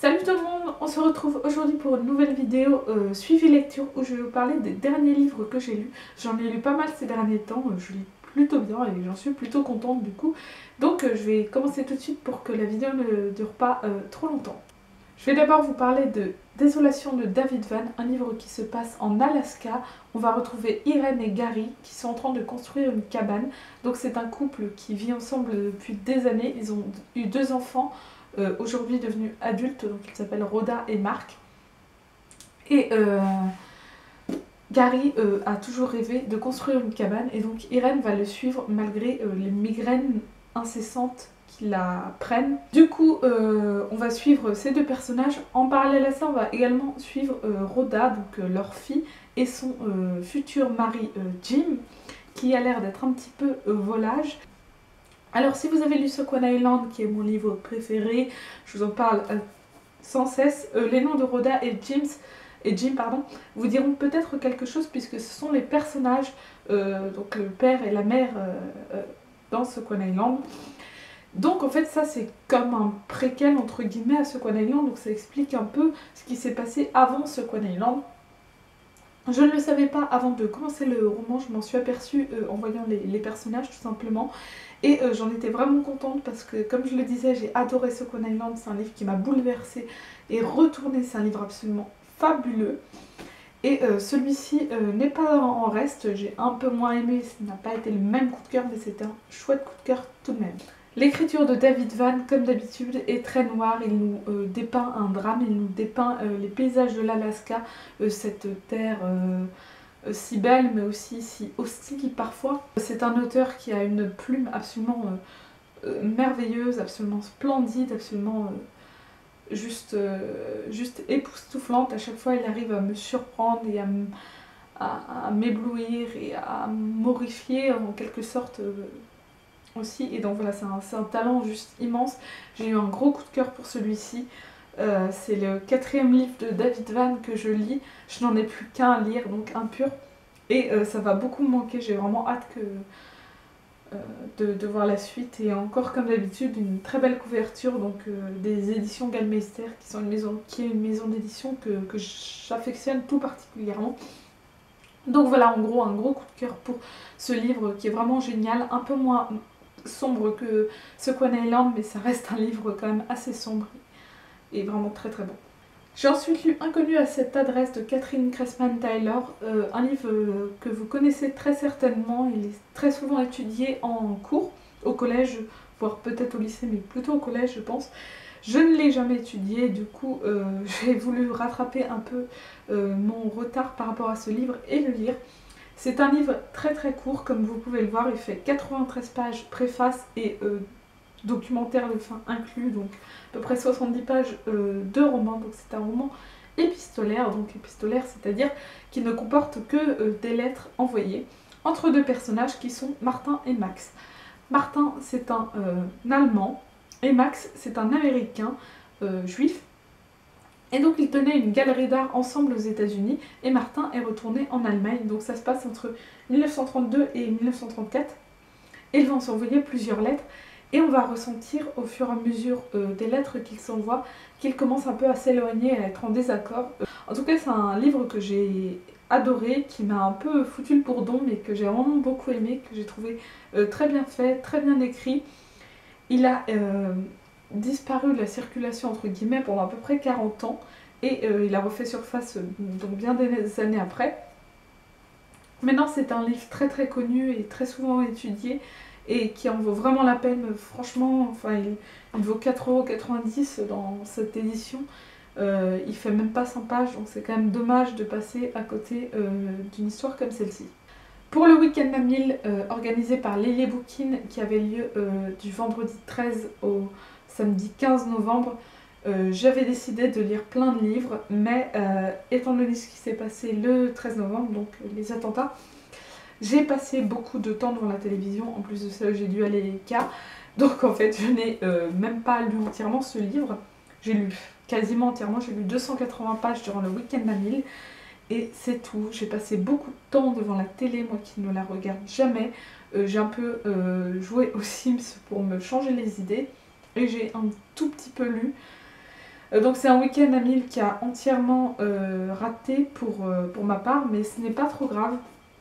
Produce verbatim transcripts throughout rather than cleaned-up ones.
Salut tout le monde, on se retrouve aujourd'hui pour une nouvelle vidéo euh, suivi lecture où je vais vous parler des derniers livres que j'ai lus. J'en ai lu pas mal ces derniers temps, euh, je lis plutôt bien et j'en suis plutôt contente du coup. Donc euh, je vais commencer tout de suite pour que la vidéo ne dure pas euh, trop longtemps. Je vais d'abord vous parler de Désolation de David Van, un livre qui se passe en Alaska. On va retrouver Irène et Gary qui sont en train de construire une cabane. Donc c'est un couple qui vit ensemble depuis des années, ils ont eu deux enfants. Euh, aujourd'hui devenus adultes, donc ils s'appellent Rhoda et Mark. Et euh, Gary euh, a toujours rêvé de construire une cabane et donc Irène va le suivre malgré euh, les migraines incessantes qui la prennent. Du coup, euh, on va suivre ces deux personnages. En parallèle à ça, on va également suivre euh, Rhoda, donc euh, leur fille, et son euh, futur mari euh, Jim, qui a l'air d'être un petit peu euh, volage. Alors si vous avez lu Sequan Island, qui est mon livre préféré, je vous en parle euh, sans cesse, euh, les noms de Rhoda et, James, et Jim pardon, vous diront peut-être quelque chose puisque ce sont les personnages, euh, donc le père et la mère euh, euh, dans Sequan Island. Donc en fait ça c'est comme un préquel entre guillemets à Sequan Island, donc ça explique un peu ce qui s'est passé avant Sequan Island. Je ne le savais pas avant de commencer le roman, je m'en suis aperçue euh, en voyant les, les personnages tout simplement. Et euh, j'en étais vraiment contente parce que, comme je le disais, j'ai adoré Sequan Island, c'est un livre qui m'a bouleversée et retournée, c'est un livre absolument fabuleux. Et euh, celui-ci euh, n'est pas en reste, j'ai un peu moins aimé, ça n'a pas été le même coup de cœur, mais c'était un chouette coup de cœur tout de même. L'écriture de David Van, comme d'habitude, est très noire, il nous euh, dépeint un drame, il nous dépeint euh, les paysages de l'Alaska, euh, cette terre... Euh, si belle mais aussi si hostile parfois. C'est un auteur qui a une plume absolument euh, euh, merveilleuse, absolument splendide, absolument euh, juste, euh, juste époustouflante. À chaque fois il arrive à me surprendre et à m'éblouir et à m'horrifier en quelque sorte euh, aussi. Et donc voilà, c'est un, un talent juste immense. J'ai eu un gros coup de cœur pour celui-ci. Euh, c'est le quatrième livre de David Van que je lis. Je n'en ai plus qu'un à lire, donc un pur. Et euh, ça va beaucoup me manquer. J'ai vraiment hâte que, euh, de, de voir la suite. Et encore comme d'habitude, une très belle couverture donc euh, des éditions Gallmeister, qui, sont une maison, qui est une maison d'édition que, que j'affectionne tout particulièrement. Donc voilà, en gros, un gros coup de cœur pour ce livre qui est vraiment génial. Un peu moins sombre que Sequan Island, mais ça reste un livre quand même assez sombre. Et vraiment très très bon. J'ai ensuite lu Inconnu à cette adresse de Catherine Cressman-Taylor, euh, un livre euh, que vous connaissez très certainement, il est très souvent étudié en cours, au collège, voire peut-être au lycée, mais plutôt au collège je pense. Je ne l'ai jamais étudié, du coup euh, j'ai voulu rattraper un peu euh, mon retard par rapport à ce livre et le lire. C'est un livre très très court, comme vous pouvez le voir, il fait quatre-vingt-treize pages préface et euh, documentaire de fin inclus, donc à peu près soixante-dix pages euh, de roman, donc c'est un roman épistolaire, donc épistolaire c'est-à-dire qui ne comporte que euh, des lettres envoyées entre deux personnages qui sont Martin et Max. Martin c'est un, euh, un Allemand et Max c'est un Américain euh, juif. Et donc ils tenaient une galerie d'art ensemble aux États-Unis et Martin est retourné en Allemagne, donc ça se passe entre mille neuf cent trente-deux et mille neuf cent trente-quatre. Et ils vont s'envoyer plusieurs lettres. Et on va ressentir au fur et à mesure euh, des lettres qu'ils s'envoient qu'ils commencent un peu à s'éloigner, à être en désaccord. En tout cas c'est un livre que j'ai adoré, qui m'a un peu foutu le bourdon, mais que j'ai vraiment beaucoup aimé, que j'ai trouvé euh, très bien fait, très bien écrit. Il a euh, disparu de la circulation entre guillemets pendant à peu près quarante ans et euh, il a refait surface euh, donc bien des années après. Maintenant c'est un livre très très connu et très souvent étudié, et qui en vaut vraiment la peine, franchement, enfin il, il vaut quatre euros quatre-vingt-dix dans cette édition, euh, il fait même pas cent pages, donc c'est quand même dommage de passer à côté euh, d'une histoire comme celle-ci. Pour le week-end à mille euh, organisé par Lily Bookin, qui avait lieu euh, du vendredi treize au samedi quinze novembre, euh, j'avais décidé de lire plein de livres, mais euh, étant donné ce qui s'est passé le treize novembre, donc les attentats, j'ai passé beaucoup de temps devant la télévision, en plus de ça j'ai dû aller à l'E K A, donc en fait je n'ai euh, même pas lu entièrement ce livre. J'ai lu quasiment entièrement, j'ai lu deux cent quatre-vingts pages durant le week-end à mille, et c'est tout. J'ai passé beaucoup de temps devant la télé, moi qui ne la regarde jamais. Euh, j'ai un peu euh, joué aux Sims pour me changer les idées, et j'ai un tout petit peu lu. Euh, donc c'est un week-end à mille qui a entièrement euh, raté pour, euh, pour ma part, mais ce n'est pas trop grave.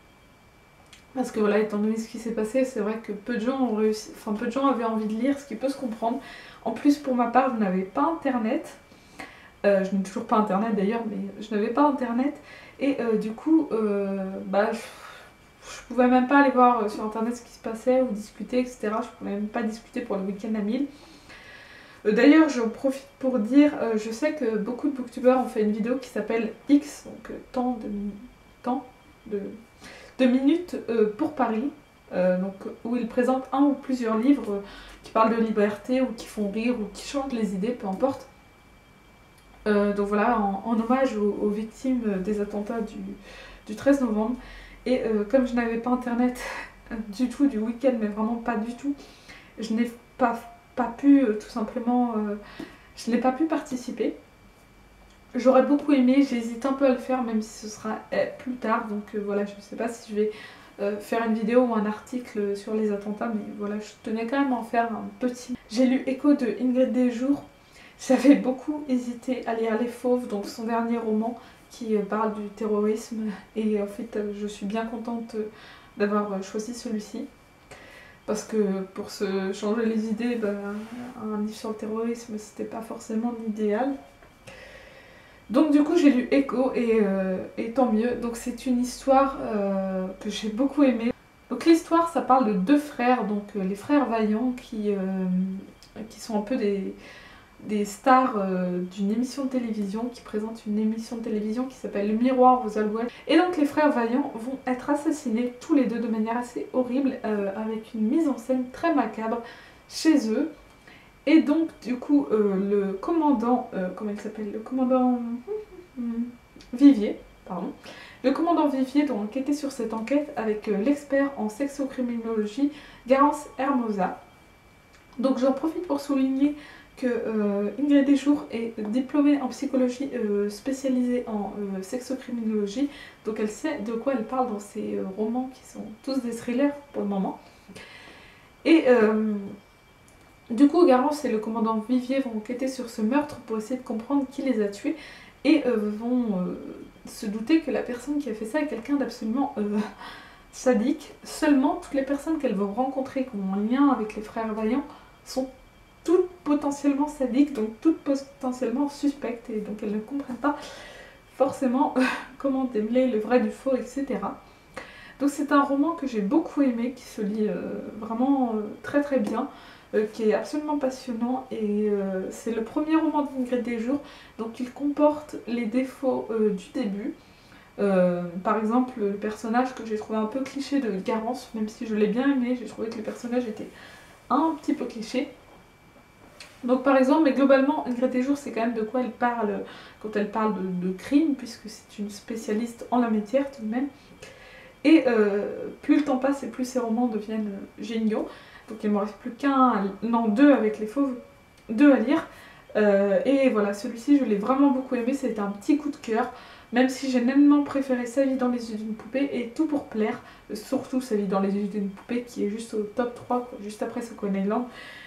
Parce que voilà, étant donné ce qui s'est passé, c'est vrai que peu de gens ont réussi, enfin peu de gens avaient envie de lire, ce qui peut se comprendre. En plus, pour ma part, je n'avais pas internet. Euh, je n'ai toujours pas internet d'ailleurs, mais je n'avais pas internet. Et euh, du coup, euh, bah, je, je pouvais même pas aller voir euh, sur internet ce qui se passait ou discuter, et cetera. Je pouvais même pas discuter pour le week-end à mille. Euh, d'ailleurs, j'en profite pour dire, euh, je sais que beaucoup de booktubeurs ont fait une vidéo qui s'appelle X, donc euh, temps de, temps de, de minutes euh, pour Paris, euh, donc, où ils présentent un ou plusieurs livres euh, qui parlent de liberté ou qui font rire ou qui changent les idées, peu importe. Euh, donc voilà, en, en hommage aux, aux victimes des attentats du, du treize novembre. Et euh, comme je n'avais pas internet du tout du week-end, mais vraiment pas du tout, je n'ai pas, pas pu euh, tout simplement, euh, je n'ai pas pu participer. J'aurais beaucoup aimé, j'hésite un peu à le faire, même si ce sera euh, plus tard. Donc euh, voilà, je ne sais pas si je vais euh, faire une vidéo ou un article sur les attentats, mais voilà, je tenais quand même à en faire un petit. J'ai lu Écho de Ingrid Desjours. J'avais beaucoup hésité à lire Les Fauves, donc son dernier roman qui parle du terrorisme, et en fait je suis bien contente d'avoir choisi celui-ci, parce que pour se changer les idées, bah, un livre sur le terrorisme c'était pas forcément l'idéal. Donc du coup j'ai lu Écho et, euh, et tant mieux. Donc c'est une histoire euh, que j'ai beaucoup aimée. Donc l'histoire ça parle de deux frères, donc euh, les frères Vaillant qui, euh, qui sont un peu des... des stars euh, d'une émission de télévision qui présente une émission de télévision qui s'appelle Le Miroir aux Alouettes. Et donc les frères Vaillant vont être assassinés tous les deux de manière assez horrible, euh, avec une mise en scène très macabre chez eux. Et donc du coup euh, le commandant, euh, comment il s'appelle, le commandant Vivier, pardon, le commandant Vivier doit enquêter sur cette enquête avec euh, l'expert en sexocriminologie Garance Hermosa. Donc j'en profite pour souligner que euh, Ingrid Desjours est diplômée en psychologie euh, spécialisée en euh, sexocriminologie, donc elle sait de quoi elle parle dans ses euh, romans qui sont tous des thrillers pour le moment. Et euh, du coup, Garance et le commandant Vivier vont enquêter sur ce meurtre pour essayer de comprendre qui les a tués et euh, vont euh, se douter que la personne qui a fait ça est quelqu'un d'absolument euh, sadique. Seulement, toutes les personnes qu'elles vont rencontrer qui ont un lien avec les frères Vaillant sont toutes potentiellement sadiques, donc toutes potentiellement suspectes, et donc elles ne comprennent pas forcément euh, comment démêler le vrai du faux, et cetera. Donc c'est un roman que j'ai beaucoup aimé, qui se lit euh, vraiment euh, très très bien, euh, qui est absolument passionnant, et euh, c'est le premier roman d'Ingrid Desjours, donc il comporte les défauts euh, du début. Euh, par exemple, le personnage que j'ai trouvé un peu cliché de Garance, même si je l'ai bien aimé, j'ai trouvé que le personnage était un petit peu cliché. Donc par exemple, mais globalement, Ingrid Desjours, c'est quand même de quoi elle parle quand elle parle de, de crime, puisque c'est une spécialiste en la matière tout de même. Et euh, plus le temps passe et plus ces romans deviennent euh, géniaux. Donc il ne me reste plus qu'un, non deux avec les fauves, deux à lire. Euh, et voilà, celui-ci je l'ai vraiment beaucoup aimé, c'était un petit coup de cœur. Même si j'ai nettement préféré Sa vie dans les yeux d'une poupée et Tout pour plaire, surtout Sa vie dans les yeux d'une poupée qui est juste au top trois, quoi, juste après Sokoneland.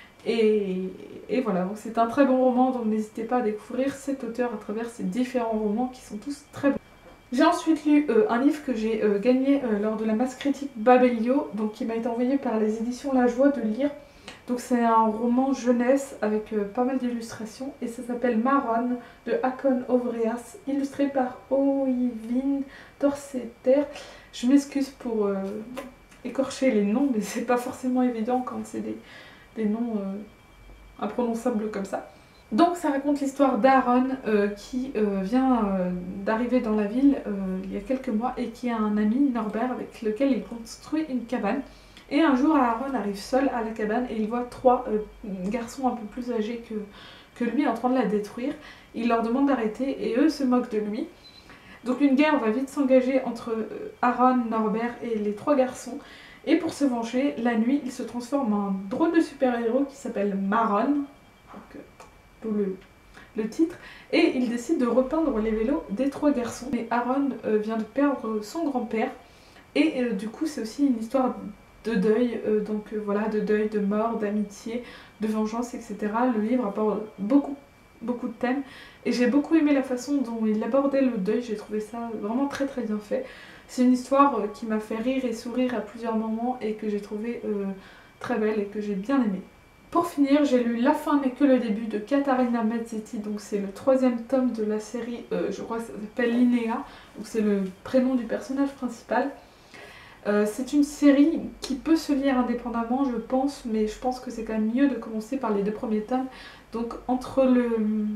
Et, et voilà, donc c'est un très bon roman, donc n'hésitez pas à découvrir cet auteur à travers ses différents romans qui sont tous très bons. J'ai ensuite lu euh, un livre que j'ai euh, gagné euh, lors de la masse critique Babelio, donc qui m'a été envoyé par les éditions La Joie de lire. Donc c'est un roman jeunesse avec euh, pas mal d'illustrations et ça s'appelle Maron de Hakon Ovreas, illustré par Oyvind Torseter. Je m'excuse pour euh, écorcher les noms, mais c'est pas forcément évident quand c'est des, des noms euh, imprononçables comme ça. Donc ça raconte l'histoire d'Aaron euh, qui euh, vient euh, d'arriver dans la ville euh, il y a quelques mois et qui a un ami, Norbert, avec lequel il construit une cabane. Et un jour, Aaron arrive seul à la cabane et il voit trois euh, garçons un peu plus âgés que, que lui en train de la détruire. Il leur demande d'arrêter et eux se moquent de lui. Donc une guerre va vite s'engager entre Aaron, Norbert et les trois garçons. Et pour se venger, la nuit, il se transforme en un drôle de super-héros qui s'appelle Maron. Donc, d'où le, le titre, et il décide de repeindre les vélos des trois garçons. Et Aaron euh, vient de perdre son grand-père, et euh, du coup c'est aussi une histoire de deuil, euh, donc euh, voilà, de deuil, de mort, d'amitié, de vengeance, et cetera. Le livre apporte beaucoup, beaucoup de thèmes. Et j'ai beaucoup aimé la façon dont il abordait le deuil, j'ai trouvé ça vraiment très très bien fait. C'est une histoire euh, qui m'a fait rire et sourire à plusieurs moments et que j'ai trouvé euh, très belle et que j'ai bien aimé. Pour finir, j'ai lu La fin n'est que le début de Catarina Mazzetti, donc c'est le troisième tome de la série, euh, je crois que ça s'appelle Linnea, donc c'est le prénom du personnage principal. Euh, c'est une série qui peut se lire indépendamment, je pense, mais je pense que c'est quand même mieux de commencer par les deux premiers tomes. Donc entre le...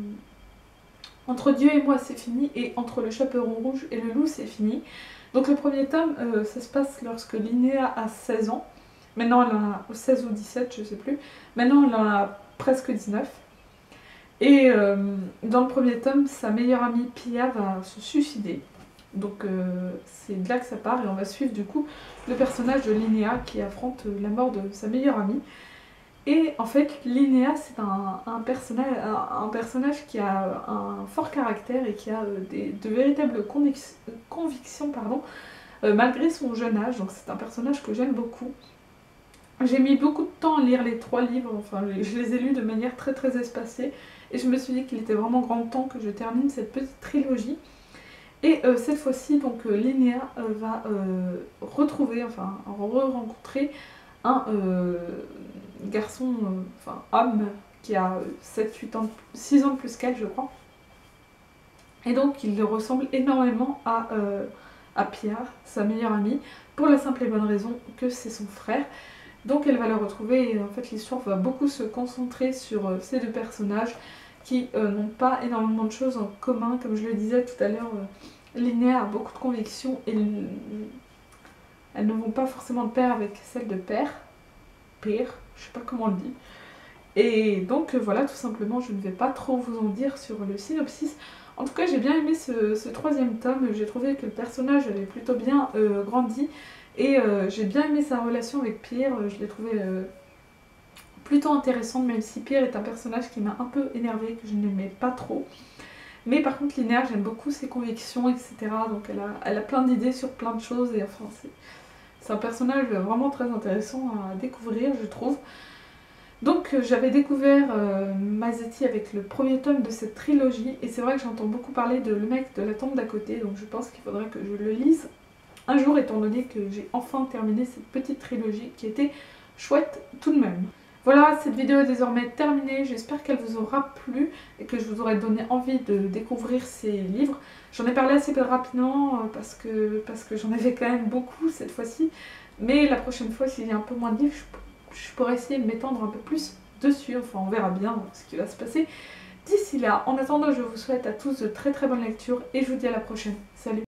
Entre Dieu et moi c'est fini, et entre le chaperon rouge et le loup c'est fini. Donc le premier tome, euh, ça se passe lorsque Linnea a seize ans. Maintenant elle en a seize ou dix-sept, je sais plus. Maintenant elle en a presque dix-neuf. Et euh, dans le premier tome, sa meilleure amie Pia va se suicider. Donc euh, c'est de là que ça part et on va suivre du coup le personnage de Linnea qui affronte la mort de sa meilleure amie. Et en fait, Linnea c'est un, un, personnage, un, un personnage qui a un fort caractère et qui a euh, des, de véritables convic convictions pardon, euh, malgré son jeune âge. Donc c'est un personnage que j'aime beaucoup. J'ai mis beaucoup de temps à lire les trois livres, enfin je les ai lus de manière très très espacée. Et je me suis dit qu'il était vraiment grand temps que je termine cette petite trilogie. Et euh, cette fois-ci, donc euh, Linnea euh, va euh, retrouver, enfin re-rencontrer un euh, garçon, euh, enfin homme, qui a sept huit ans, six ans de plus qu'elle, je crois. Et donc il ressemble énormément à, euh, à Pierre, sa meilleure amie, pour la simple et bonne raison que c'est son frère. Donc elle va le retrouver et en fait l'histoire va beaucoup se concentrer sur euh, ces deux personnages qui euh, n'ont pas énormément de choses en commun. Comme je le disais tout à l'heure, euh, Linnea a beaucoup de convictions et elles ne vont pas forcément de pair avec celle de père. Père, je sais pas comment on le dit. Et donc euh, voilà, tout simplement, je ne vais pas trop vous en dire sur le synopsis. En tout cas, j'ai bien aimé ce, ce troisième tome. J'ai trouvé que le personnage avait plutôt bien euh, grandi. Et euh, j'ai bien aimé sa relation avec Pierre. Je l'ai trouvé euh, plutôt intéressante, même si Pierre est un personnage qui m'a un peu énervée, que je n'aimais pas trop. Mais par contre, Linnea, j'aime beaucoup ses convictions, et cetera. Donc elle a, elle a plein d'idées sur plein de choses. Et enfin, c'est un personnage vraiment très intéressant à découvrir, je trouve. Donc j'avais découvert euh, Mazzetti avec le premier tome de cette trilogie. Et c'est vrai que j'entends beaucoup parler de Le mec de la tombe d'à côté. Donc je pense qu'il faudrait que je le lise un jour, étant donné que j'ai enfin terminé cette petite trilogie qui était chouette tout de même. Voilà, cette vidéo est désormais terminée, j'espère qu'elle vous aura plu et que je vous aurai donné envie de découvrir ces livres. J'en ai parlé assez rapidement parce que, parce que j'en avais quand même beaucoup cette fois-ci, mais la prochaine fois, s'il y a un peu moins de livres, je, je pourrais essayer de m'étendre un peu plus dessus, enfin on verra bien ce qui va se passer d'ici là. En attendant, je vous souhaite à tous de très très bonnes lectures et je vous dis à la prochaine. Salut!